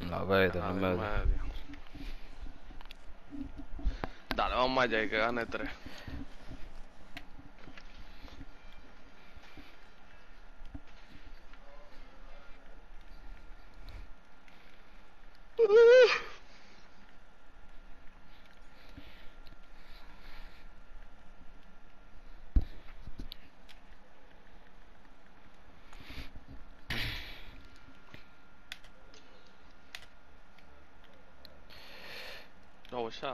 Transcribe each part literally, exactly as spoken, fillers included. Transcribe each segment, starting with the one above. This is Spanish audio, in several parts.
La Vader en Ganado y medio. medio. Dale, vamos allá y que gane tres. No, ya.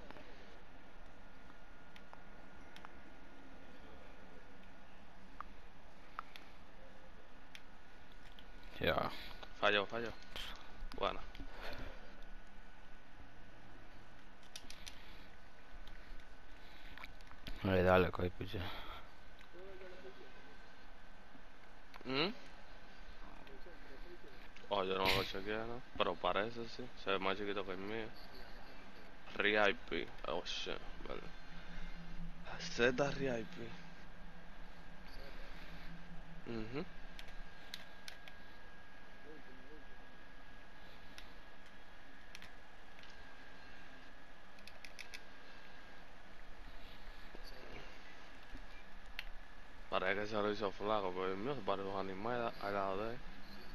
Ya. Falló, falló. Bueno. Ahí dale, coy, piche. ¿Mm? Oh, yo no lo chequeé, ¿no? Pero parece, sí. Se ve más chiquito que el mío. R I P. Oh, shit. Vale. Z R I P. Mhm. Parece que se lo hizo flaco, pero el mío se parece a un animal al lado de él.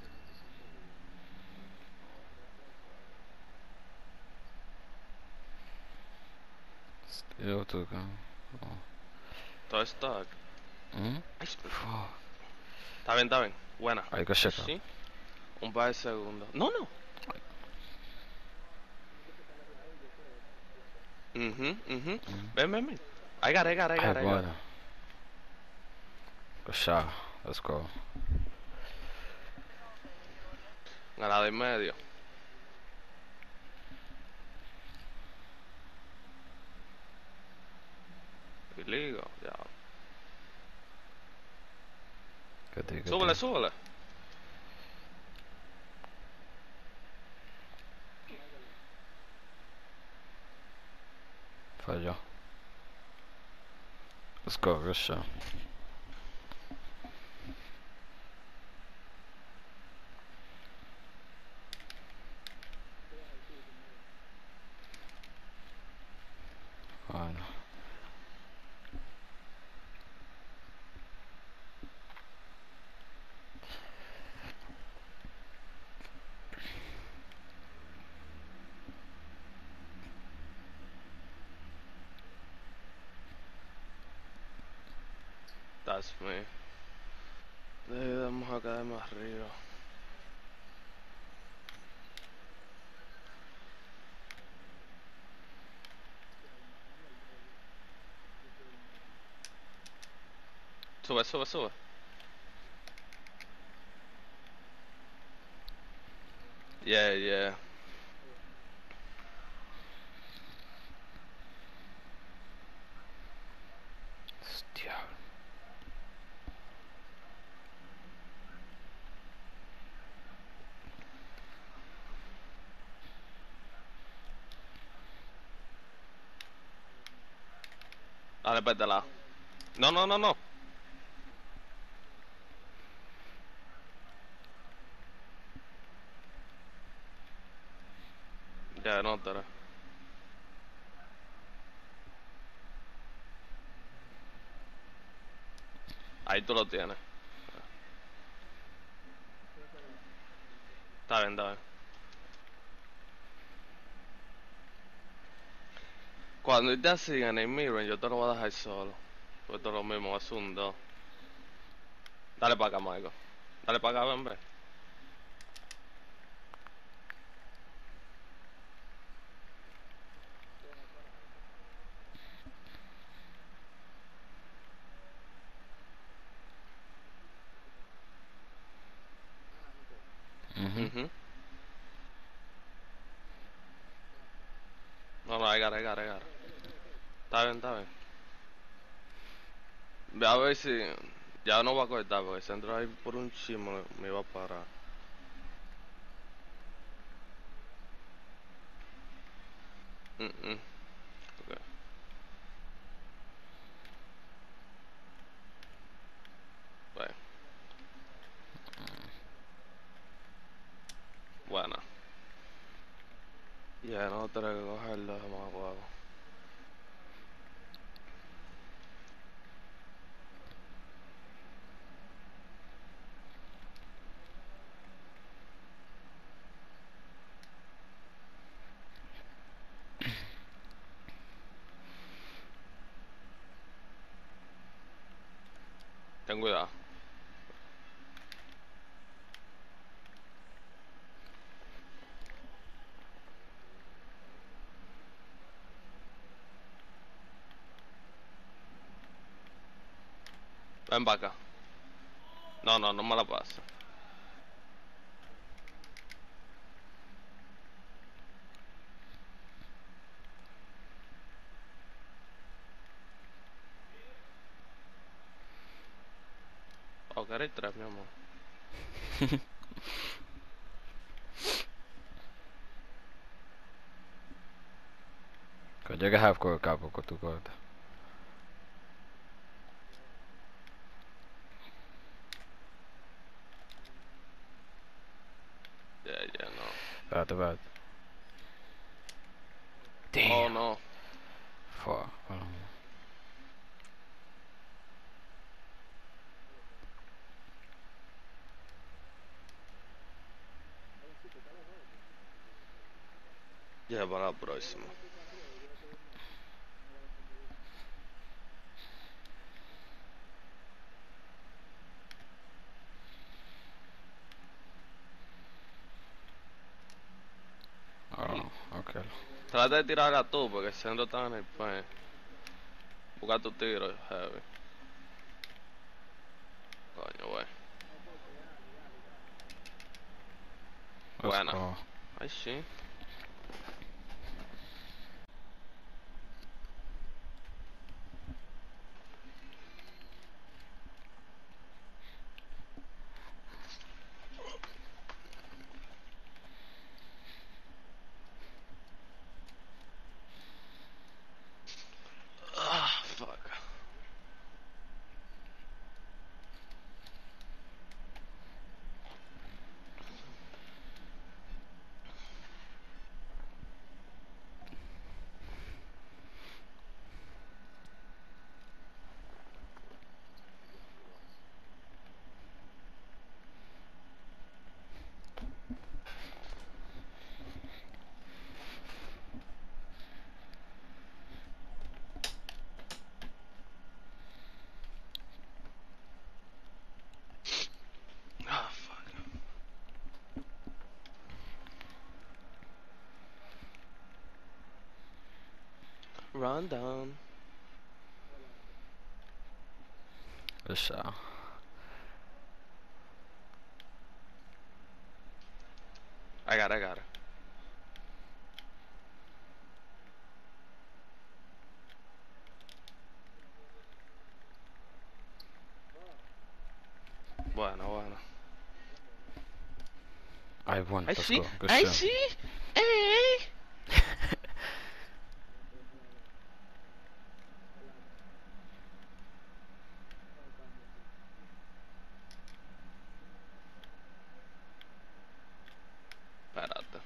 Yo toca. Todo está. ¿Mm? Ay, Fuck. está bien, está bien. Buena. Hay que Ahí checar. sí. Un par de segundos. No, no. Mhm, mhm. Ven, ven, ven. I got it, I got it, I Ay, got it, I got it. bueno. Good shot. Let's go. Ganado y medio. Y ligo, ya. ¿Qué te, qué te? Súbele, súbele. Falló. Let's go, good shot. Bueno. That's me. Eh, vamos a caer más arriba. Sube, sube, sube. Yeah, yeah. Hostia. Dale, para este lado. No, no, no, no. Ya, no, te ahí tú lo tienes. Está bien, está bien. Cuando te así en el mirror, yo te lo voy a dejar solo. Pues todo lo mismo, es un dos. Dale para acá, Michael. Dale para acá, hombre. Mhm. Mhm. No, no, I got it, I got it, I got it. Está bien, está bien. Ve a ver si. Ya no va a cortar, porque si entro ahí por un chismo me va a parar. Mm -mm. Okay. Bueno, buena. Ya no tengo que cogerlo de más huevo. Ten cuidado. Ven para acá. No, no, no me la pasa. Oh, queréis tres, mi amor. Cuando llegues a half court, capo, con tu corta. Ya, ya, no. Espérate, espérate. Oh, Damn. no. Fuck. Um, Ya, para la próxima. oh, okay. Trata de tirarla tú, porque el centro está en el pen. Busca tu tiro, heavy. Coño, wey. Let's Buena. go. Ay, sí. Ah, fuck. Ah, fuck. Run down. Good shot. I got it, I got it. Bueno, bueno. I won. I Let's see. go. Good I shot. see. Hey. Espérate.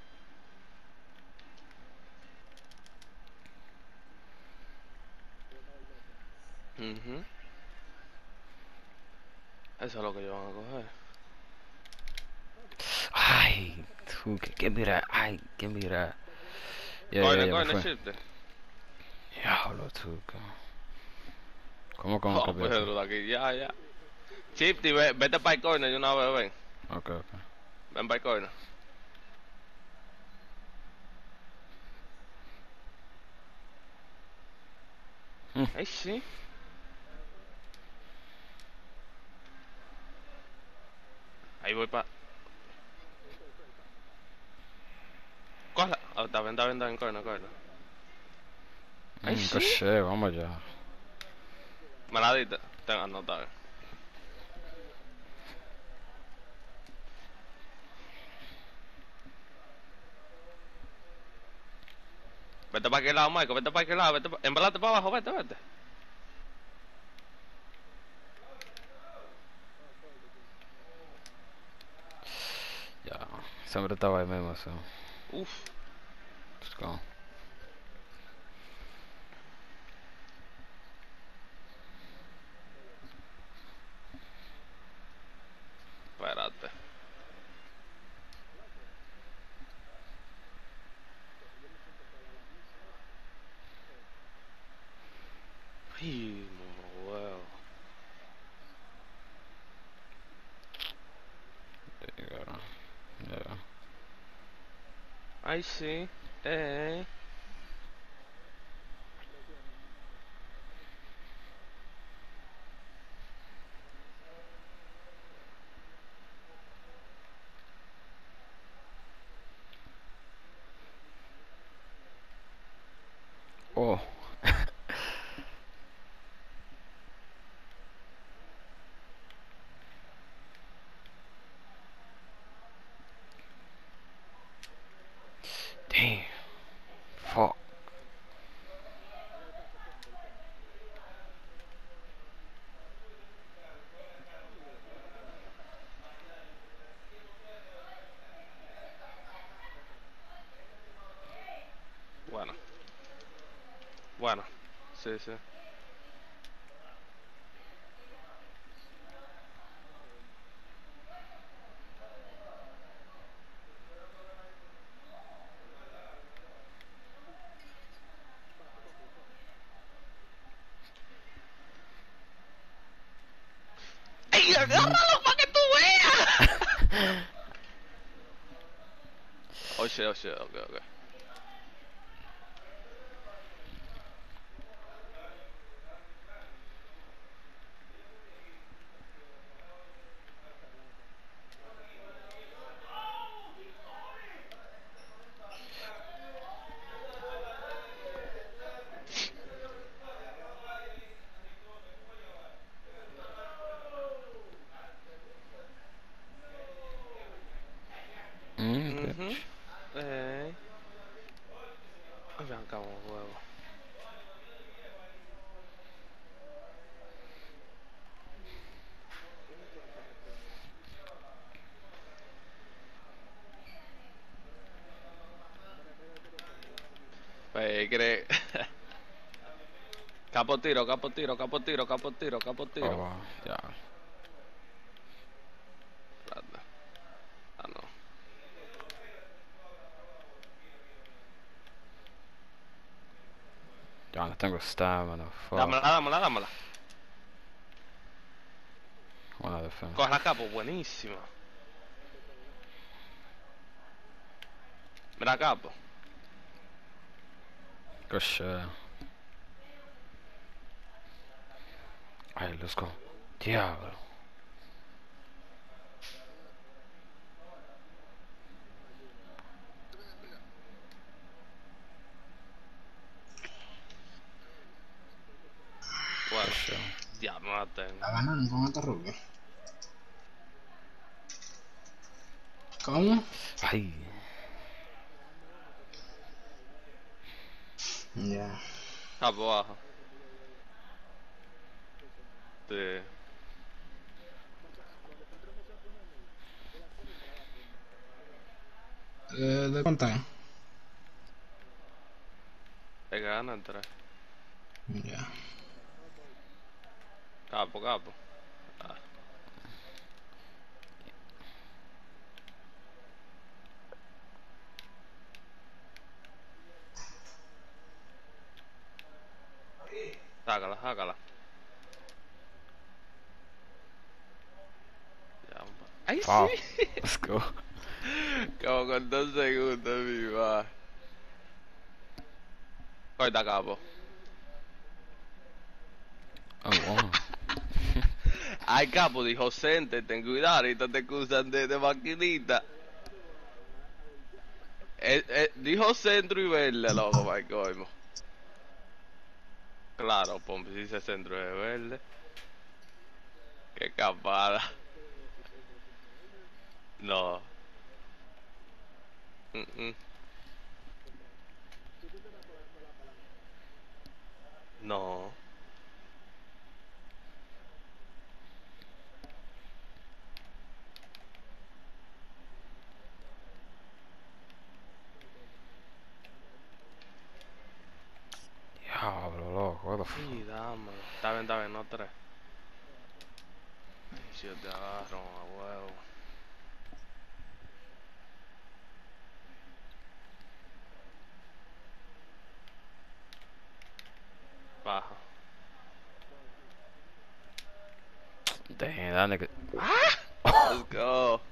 Mhm. Eso es lo que ellos van a coger. Ay, Tuca, give me that. Ay, give me that. Yeah, yeah, Coine, yeah, me coine, fue. shifte. Diablo, Tuca. ¿Cómo, cómo Oh, cambiaste? Pedro, de aquí, ya, ya. Shifty, ve, vete para el coine de una vez, ven. Okay, okay. Ven para el coine. Hmm. Ay, sí. Ahí voy para. Coja. Oh, está bien, está bien, está bien, coine, coine. Ay, Mm, good sí. shit, vamos allá. Me la diste. Tenga, no, está bien. Vete para aquel lado, Michael, vete para aquel lado, vete pa... Embalate para abajo, vete, vete. Ya, siempre estaba ahí mismo, so. Uf. Let's go. Espérate. Ay, no huevo. There you go. Yeah. Ay, sí. Eh. Oh. Damn. Fuck. Bueno. Bueno. Sí, sí. ¡Ey, agárralo para que tú veas! Oh shit, oh shit, ok, ok. Mm, Mhm. bitch. Eh. Arrancamos huevo. Pues cree. Capo tiro, capo tiro, capo tiro, capo tiro, capo tiro. Oh, yeah. Espérate. Ah, no. Ya no tengo stamina. Fuck. Dámela, dámela, dámela. One defense. Coge la capo, buenísima. Mira capo. Good shit. Alright, let's go. Diablo. Good Bueno. shit. Ya no la tengo. La ganan con esta rubia. ¿Cómo? Ay. Ya. Capo bajo. Sí. Eh, ¿De cuánto es? Te ganan tres. Ya. Capo, capo. Ah. Sácala, sácala. Ya, un pa- ¡Ay, sí! Fuck. Let's go. Como con dos segundos, mi va. Corta, capo. Oh, wow. Ay, capo, dijo Cente, ten cuidado, ahorita te acusan de, de maquinita. Eh, eh, dijo centro y verde, loco, my coño. Claro, Pompi, si dice centro y verde. Qué capada. No. Mm -mm. No. the fuck? Sí, dámelo. Está bien, está bien, no tres. Ay, si yo te agarro, a huevo. Baja. Damn, that nigga. Let's go.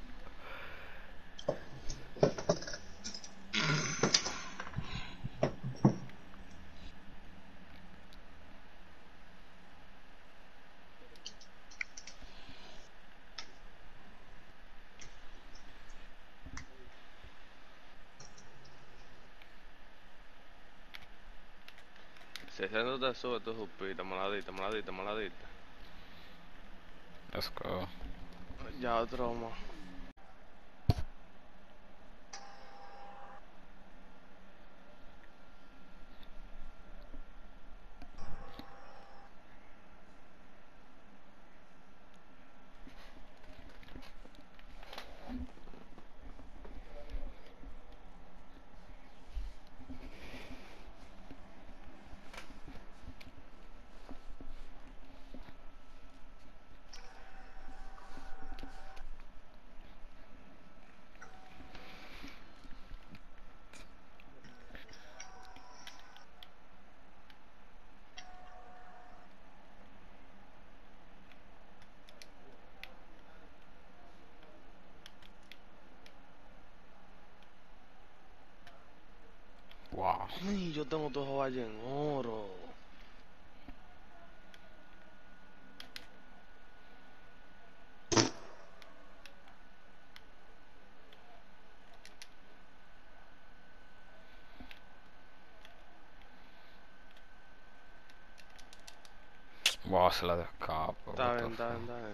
Si ese te sube tu jupita, moladita, moladita, moladita. Let's go. Ya otro más. Wow. Ay, yo tengo todo valle en oro. Wow, se la de acá, bro. Está What the bien, está fuck? bien, está bien.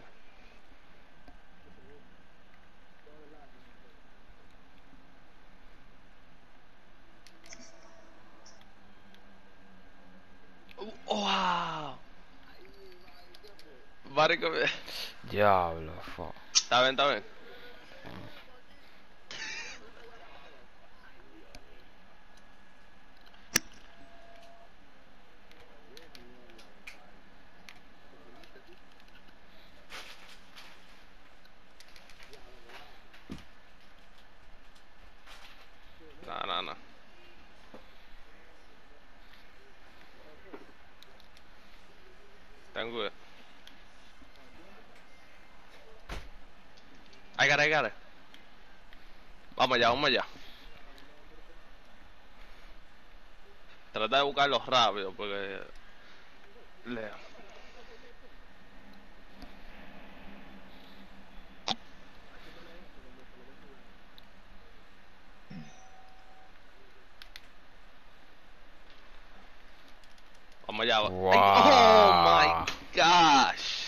Uh, ¡Wow! Marico, me- Diablo, fuck. está bien, está bien. No, no, no. Ten cuidado. I got it, I got it. Vamos allá, vamos allá. Trata de buscarlo rápido porque... Le... Vamos allá. va- Ay, ¡oh, my Wow. gosh!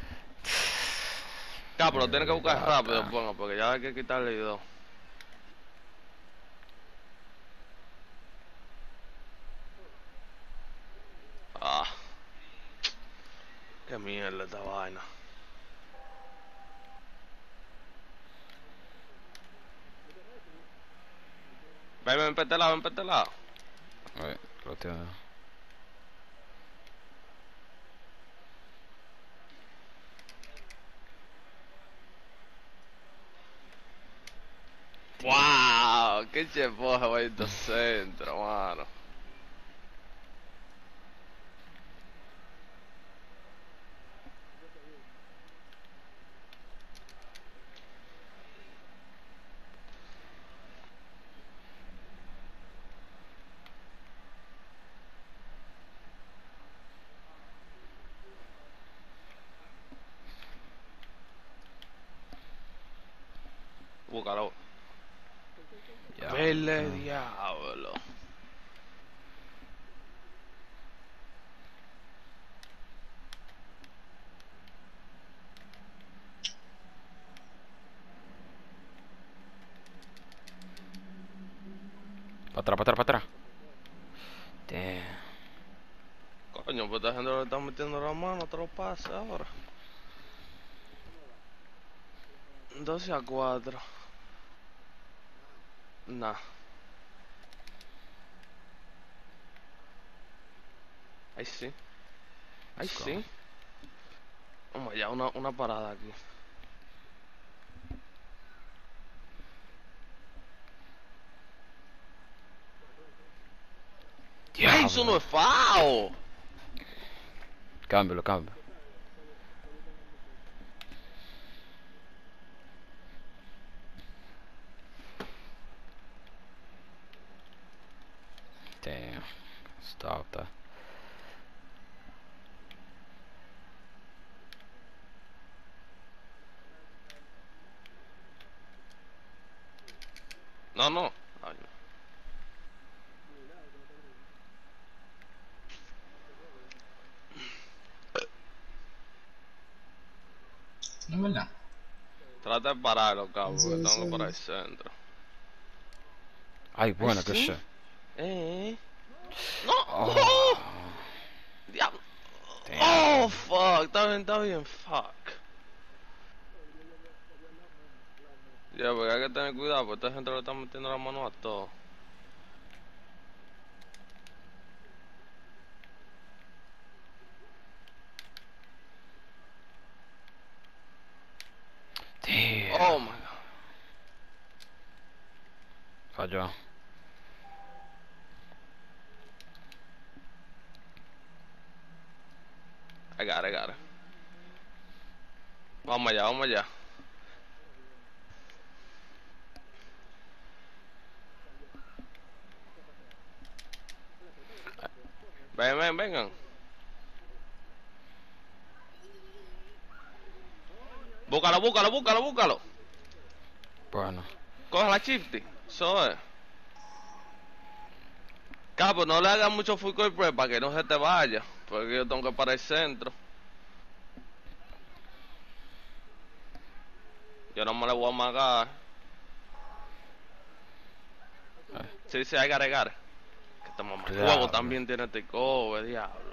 Cabrón, lo tienes que buscar Mierda, rápido, ta. ponga, porque ya hay que quitarle dos. Ah, qué mierda esta vaina. Ven, ven, para este lado, ven, para este lado. Wait, lo tiene. ¡Wow! ¡Qué chepoja va este centro, mano! Búscalo. Ya. Vele, Mm. diablo. Pa' atrás, pa' atrás, pa' atrás. Damn. Coño, pues esta gente le está metiendo la mano, te lo pasa ahora. doce a cuatro. Nah. Ahí sí. Ay, Let's go. sí. Vamos allá, una, una parada aquí. ¡Ey, eso no Diablo. es foul! Cámbialo, cambio. Damn. Stop that. No, no. Ay, no. No es verdad. Trata de pararlo, cabrón, Eso, porque tengo eso que parar el es. centro. Ay, Ay, bueno, good sí. shit. Eh. No, no. Oh, Diablo. Oh, damn. fuck. Está bien, está bien. Fuck. Ya, porque hay que tener cuidado, porque esta gente le está metiendo la mano a todo. Damn. Oh, my God. Falló. I got it, I got it. Vamos allá, vamos allá. Ven, ven, vengan. Búscalo, búscalo, búscalo, búscalo. Bueno. Coja la chifty. Eso es. Capo, no le hagas mucho full court press para que no se te vaya. Porque yo tengo que parar el centro. Yo no me le voy a amagar. Sí, sí, I got it, I got it. Que este mamá el juego Diablo. también tiene este cover, diablo.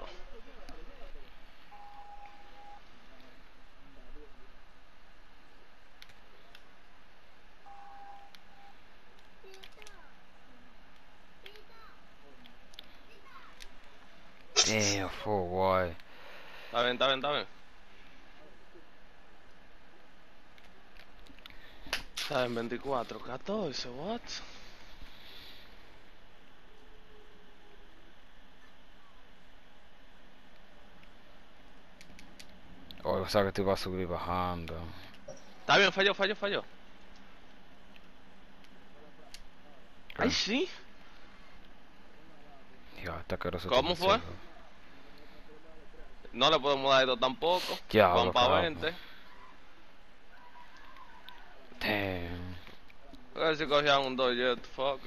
Damn, for what? Está bien, está bien, está bien. Está bien, veinticuatro, catorce, what? Oh, o sea que te iba a subir bajando. Está bien, falló, falló, falló. Ay, Ah, sí. ya, hasta que eso ¿Cómo fue? No le podemos dar esto tampoco. Van Diablo, para cabrón. veinte. Damn. A ver si cogían un dos jet, fuck.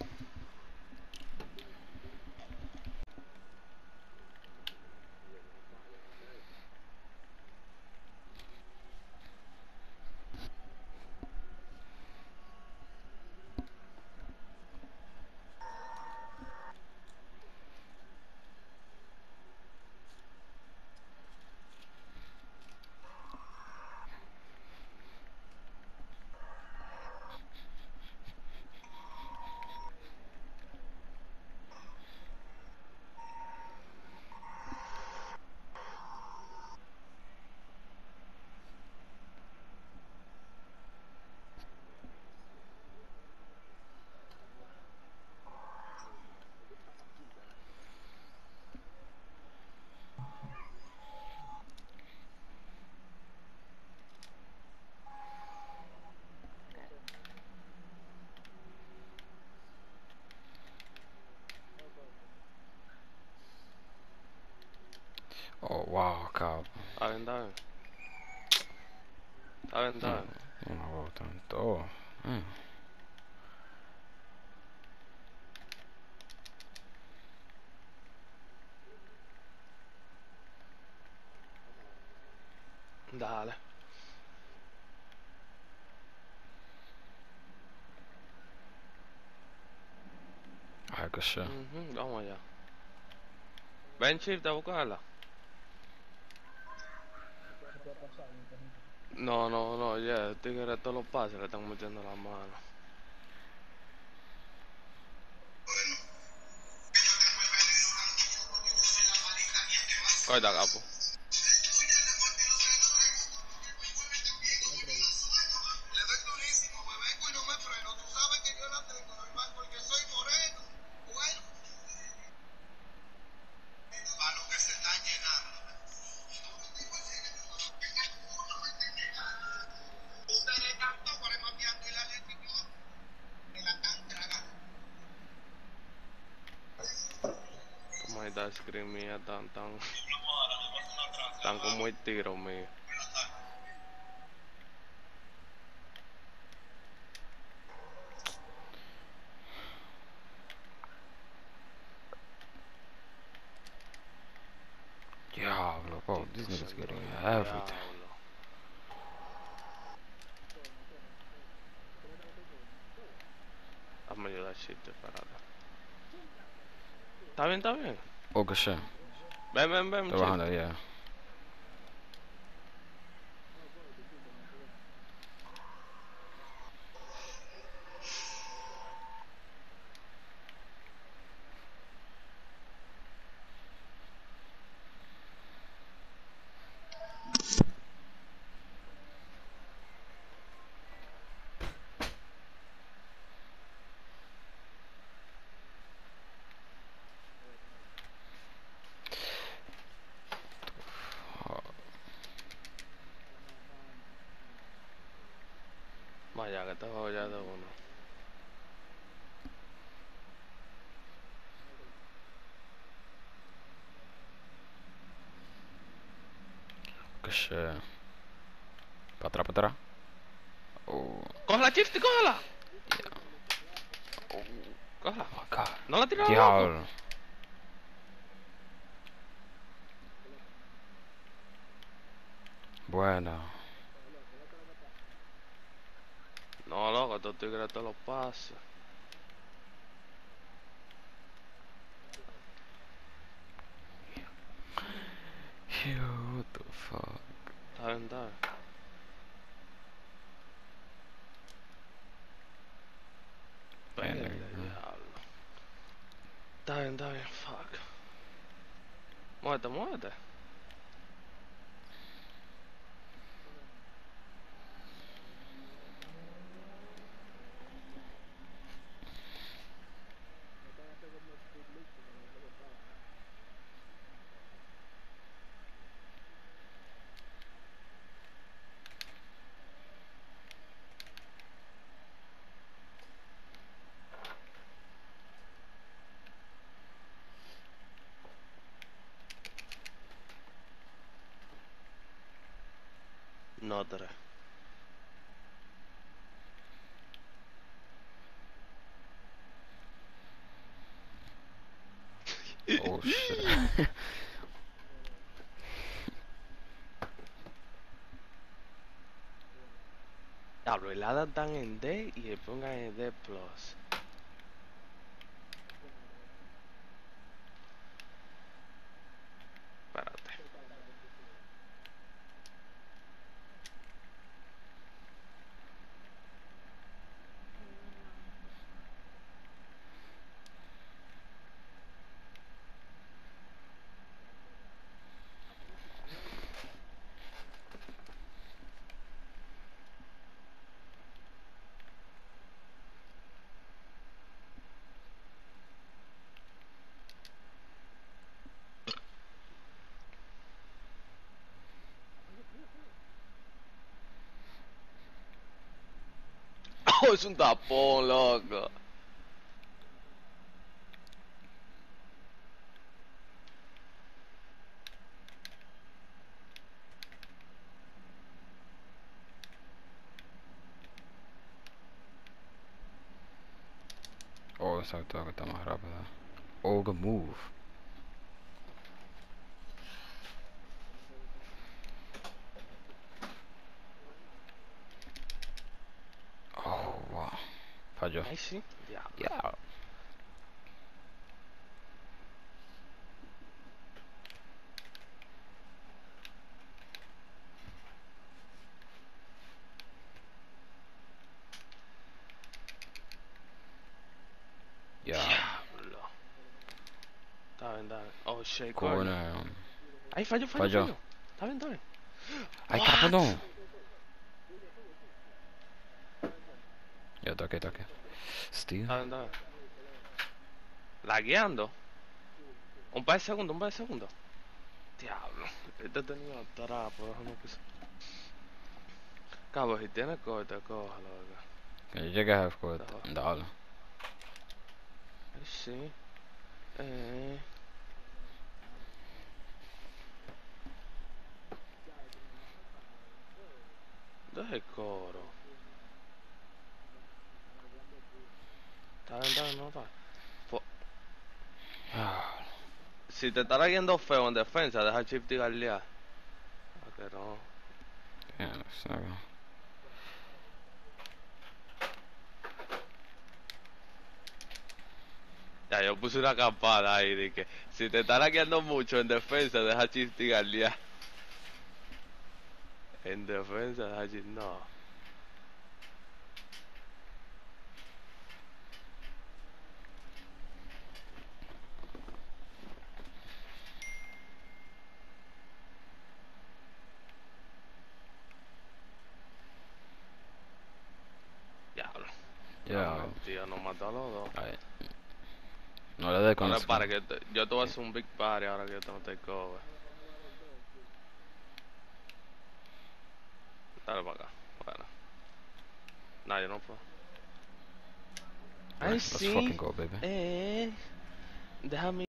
Oh, wow, cabrón. Está bien, está bien. Está bien, está bien. No, no hago tanto. Mm. Dale. Ay, good shit. Ujú, vamos allá. Ven, shift a buscarla. No, no, no, ya, yeah, el tigre todos los pases le están metiendo la mano. Corta, capo. Como esta screen mía tan, tan, tan como el tiro mío. Diablo, bro, this Tito nigga's getting Sandro, everything. diablo. Hazme ayudar, chiste, espérate. ¿Está bien, está bien? Oh, good shit. Ven, ven, ven, Estoy bajando, chiste. yeah. Vaya, que te voy ya de uno. Good shit. Para atrás, para atrás. Oh, ¡Cógela, chiste, cógela! Cógela. oh my god. ¿No la tiró, loco? Diablo. Bueno. No, loco, estos tigres te los pases. Yo, what the fuck? Está bien, está bien. Man, Verde, there you go. diablo. Está bien, está bien, fuck. Muévete, muévete. No, tres. Oh shit. Diablo, el hada están en D y le pongan en D plus. Espérate. Oh, es un tapón, loco. Oh, exacto, que está más rápido. Oh, good move. Oh, wow. Falló. Ahí sí. Diablo. Yeah. Yeah. Diablo. Está bien, está bien. Oh, shit, corner. Corner. Ahí falló, falló, Falló. falló. Está bien, está bien. Ay, What? cabrón. Ya toqué, toqué. Steve. Está bien, está bien. Lagueando. Un par de segundos, un par de segundos. Diablo. Este tenía atrás, por eso no quise. Cabo, si tiene corte, cójalo, acá. Que yo llegué a half court. Dale. Ay, sí. Eh. Deja el coro. Está bien, está bien, no está. Po- Ah, Si te está yendo feo en defensa, deja el chip y guardiar. Ah, que no. ya, no sé. Ya, yo puse una campana ahí de que si te está laqueando mucho en defensa, deja chip y guardiar. En defensa, deja chip. No. Diablo. Ya. No, tío, nos mató a los dos. Ay. No le dé con Ahora los para que te- yo te voy a hacer un big party ahora que yo tengo te cover. Dale para acá. Bueno. Nah, yo no puedo. Ay, Let's sí. fucking go, baby. Eh. Déjame.